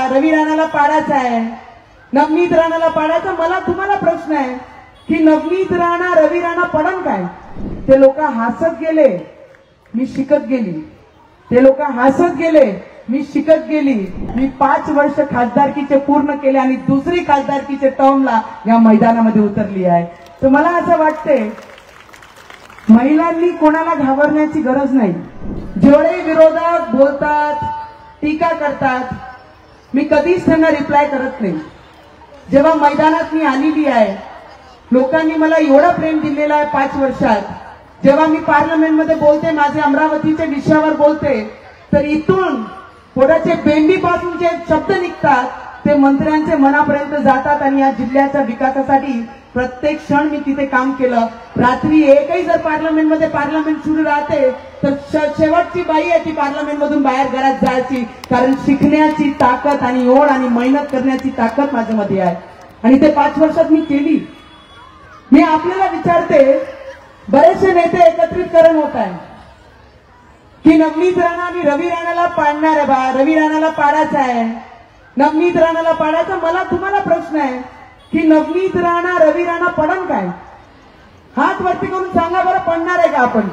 रवी राणाला पाडायचा आहे, नवनीत राणाला पाडायचा। मला तुम्हाला प्रश्न आहे की नवनीत राणा रवी राणा पडन काय? ते लोक हसत गेले, मी शिकत गेली। ते लोक हसत गेले, मी शिकत गेली। मी 5 वर्ष खासदारकीचे पूर्ण केले आणि दुसरी खासदारकीचे टर्मला या मैदानामध्ये उतरली आहे। तर मला असं वाटते महिलांनी कोणाला घाबरण्याची गरज नाही। जेवढे विरोधक बोलतात, टीका करतात, मी कधीच त्यांना रिप्लाय करत नाही। जेव्हा मैदानात मी आलेली आहे, लोकांनी मला एवढं प्रेम दिलेलं आहे 5 वर्षात। जेव्हा मी पार्लमेंटमध्ये बोलते, माझे अमरावतीच्या विषयावर बोलते, तर इथून पुढचे बेंबीपासून जे शब्द निघतात ते मंत्र्यांच्या मनापर्यंत जातात आणि या जिल्ह्याच्या विकासासाठी प्रत्येक क्षण मी तिथे काम केलं। रात्री एकही जर पार्लमेंट सुरू राहते तर शेवटची बाई आहे ती पार्लमेंटमधून बाहेर घरात जायची, कारण शिकण्याची ताकद आणि ओढ आणि मेहनत करण्याची ताकद माझ्यामध्ये आहे आणि ते 5 वर्षात मी केली। मी आपल्याला विचारते, बरेचसे नेते एकत्रितकरण होत आहे की नवनीत राणा आणि रवी राणाला पाडणार आहे, बा रवी राणाला पाडायचा आहे, नवनीत राणाला पाडायचा। मला तुम्हाला प्रश्न आहे की नवनीत राणा रवी राणा पडन काय? हात वरती करून सांगा बरं, पडणार आहे का आपण?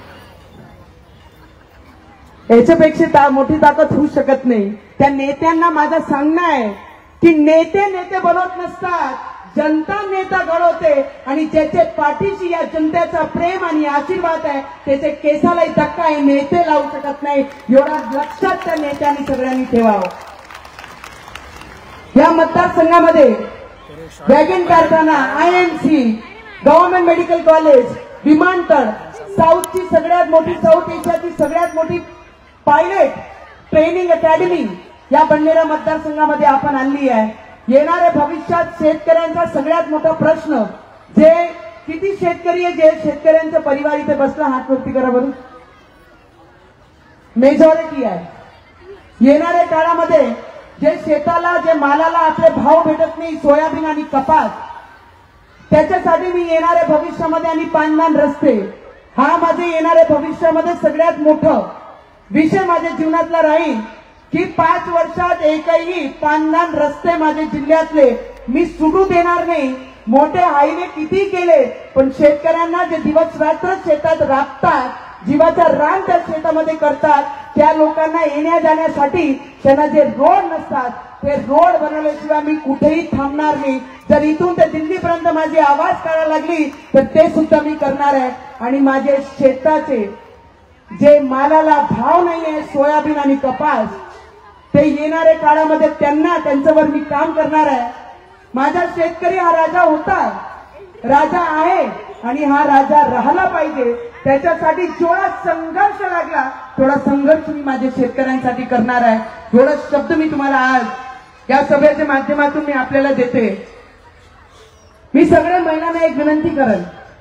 याच्यापेक्षा मोठी ताकद होऊ शकत नाही। त्या नेत्यांना माझं सांगणं आहे की नेते बनवत नसतात, जनता नेता घडवते आणि ज्याचे पाठीशी या जनतेचा प्रेम आणि आशीर्वाद आहे त्याचे केसालाही धक्का हे नेते लावू शकत नाही। एवढा लक्षात त्या नेत्यांनी सगळ्यांनी ठेवावं। या मतदारसंघामध्ये वॅगन कारखाना, IMC, गव्हर्नमेंट मेडिकल कॉलेज, विमानतळ, साऊथची सगळ्यात मोठी, साऊथ एशियाची सगळ्यात मोठी पायलट ट्रेनिंग अकॅडमी या बंडलेरा मतदारसंघामध्ये आपण आणली आहे। येणाऱ्या भविष्यात शेतकऱ्यांचा सगळ्यात मोठा प्रश्न, जे किती शेतकरी आहे, जे शेतकऱ्यांचा परिवार इथे बसला, हात वरती करा बरं, मेजॉरिटी आहे। येणाऱ्या काळामध्ये जे शेताला, जे मालाला आपले भाव भेटत नाही, सोयाबीन आणि कपास, त्याच्यासाठी मी येणाऱ्या भविष्यामध्ये आणि पानदान रस्ते, हा माझे येणाऱ्या भविष्यामध्ये सगळ्यात मोठं विषय माझ्या जीवनातला राहील की 5 वर्षात एकही पानदान रस्ते माझ्या जिल्ह्यातले मी सुटू देणार नाही। मोठे हायवे किती केले, पण शेतकऱ्यांना जे दिवस रात्र शेतात राबतात, जीवाचा रान त्या शेतामध्ये करतात, त्या लोकांना येण्या जाण्यासाठी त्यांना जे रोड नसतात ते रोड बनवल्याशिवाय मी कुठेही थांबणार नाही। जर इथून ते दिल्लीपर्यंत माझी आवाज काढायला लागली तर ते सुद्धा मी करणार आहे। आणि माझे शेताचे जे मालाला भाव नाहीये, सोयाबीन आणि कपास, ते येणाऱ्या काळामध्ये त्यांच्यावर मी काम करणार आहे। माझा शेतकरी हा राजा होता, राजा आहे आणि हा राजा राहिला पाहिजे। त्याच्यासाठी जेवढा संघर्ष लागला तेवढा संघर्ष मी माझ्या शेतकऱ्यांसाठी करणार आहे। थोडा शब्द मी तुम्हाला आज या सभेच्या माध्यमातून मी आपल्याला देते। मी सगळ्या महिलांना एक विनंती करेन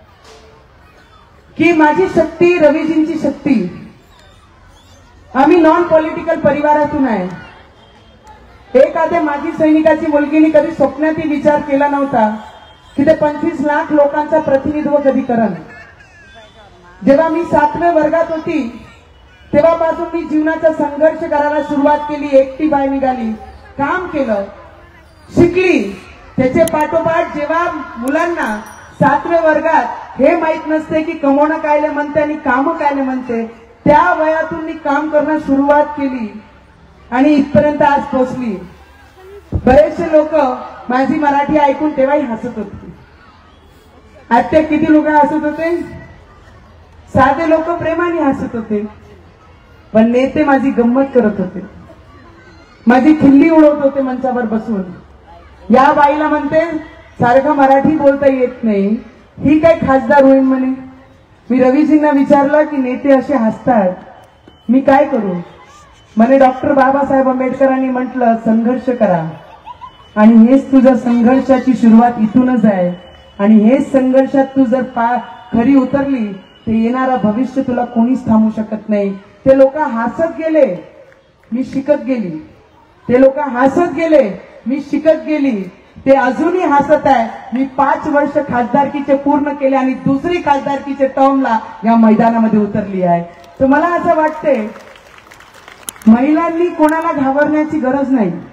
की माझी शक्ती, रवीजींची शक्ती, आम्ही नॉन पॉलिटिकल परिवारातून आहे। एखाद्या माजी सैनिकाची मुलगीने कधी स्वप्नातही विचार केला नव्हता की ते 25 लाख लोकांचा प्रतिनिधित्व कधी करन। जेव्हा मी 7व्या वर्गात होती तेव्हापासून मी जीवनाचा संघर्ष करायला सुरुवात केली। एकटी बाय निघाली, काम केलं, शिकली। त्याचे पाठोपाठ जेव्हा मुलांना 7व्या वर्गात हे माहित नसते की कमवणं कायले म्हणते आणि काम कायले म्हणते, त्या वयातून मी काम करणं सुरुवात केली आणि इथपर्यंत आज पोहोचली। बरेचसे लोक माझी मराठी ऐकून तेव्हाही हसत होते। आता किती लोक हसत होते? साधे लोक प्रेमाने हसत होते, पण नेते माझी गंमत करत होते, माझी खिल्ली उडवत होते मंचावर बसून। या बाईला म्हणते सारखं मराठी बोलता येत नाही, ही काय खासदार होईल म्हणे। मी रवीजींना विचारलं की नेते असे हसतात, मी काय करू? म्हणे डॉक्टर बाबासाहेब आंबेडकरांनी म्हटलं संघर्ष करा आणि हेच तुझ्या संघर्षाची सुरुवात इथूनच आहे आणि हेच संघर्षात तू जर खरी उतरली तर येणारा भविष्य तुला कोणीच थांबू शकत नाही। ते लोक हसत गेले, मी शिकत गेली। ते लोक हसत गेले, मी शिकत गेली। ते अजूनही हसत आहे। मी 5 वर्ष खासदारकीचे पूर्ण केले आणि दुसरी खासदारकीचे टर्मला या मैदानामध्ये उतरली आहे। तर मला असं वाटते महिलांनी कोणाला घाबरण्याची गरज नाही।